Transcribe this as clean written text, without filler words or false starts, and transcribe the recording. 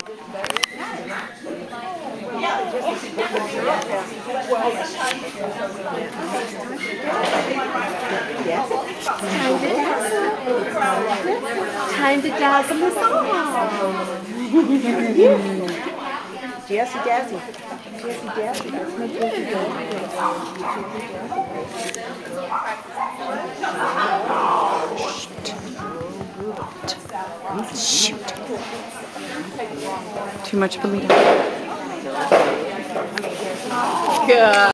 Time to dazzle us all. Jazzy, jazzy. Jazzy, jazzy. That's my jazzy, jazzy. Shoot. Too much for me to... Good.